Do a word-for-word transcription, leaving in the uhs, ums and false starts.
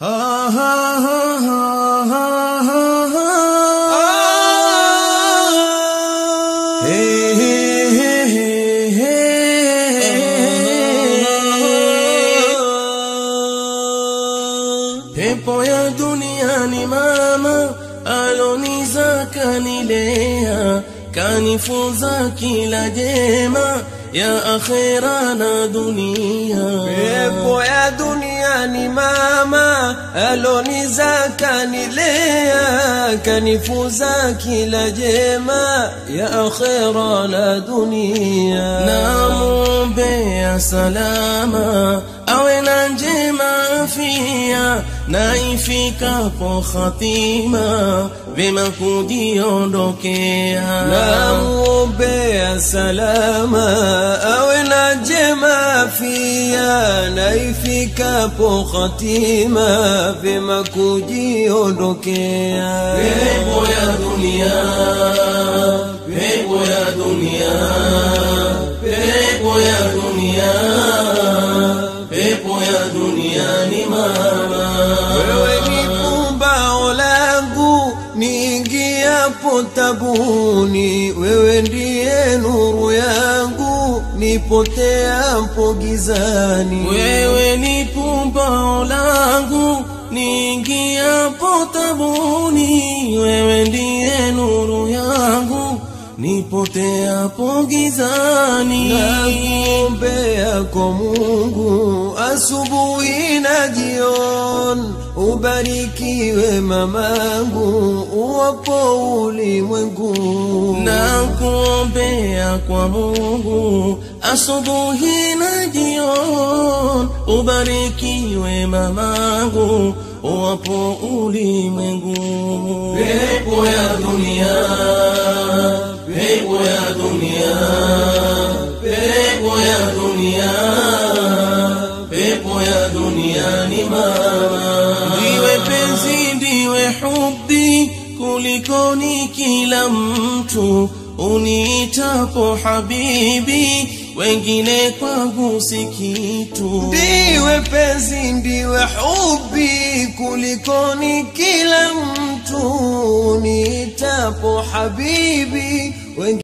Pepo ya dunia ni mama aloniza kanilea, kanifunza kila jema ya akhera na dunia. Pepo ya dunia ni mama aloniza kanilea, kanifunza kila jema ya akhera na dunia. Namuombea salama awe na njema afia, na ifikapo khatima vema kujiondokea. Namuombea salama awe na njema afia, na ifikapo khatima vema kujiondokea. Pepo ya dunia, pepo ya dunia, pepo ya dunia, pepo ya dunia ni mama. Wewe ni pumbao langu niingiapo tabuni, wewe ndiye nuru yangu nipoteapo gizani. Wewe ni pumbao langu niingiapo tabuni, wewe ndiye nuru yangu nipoteapo gizani. Nakuombea kwa Mungu asubuhi na jioni, ubarikiwe mamangu uwapo ulimwengu. Nakuombea kwa Mungu asubuhi na jioni, ubarikiwe mamangu uwapo ulimwengu. Pepo ya dunia, pepo ya dunia, pepo ya dunia, pepo ya dunia ni mama. Ndiwe penzi, ndiwe hubi kulikoni kila mtu, uniitapo habibi wengine kwangu si kitu. Ndiwe penzi, ndiwe hubi kulikoni kila mtu, uniitapo habibi wengine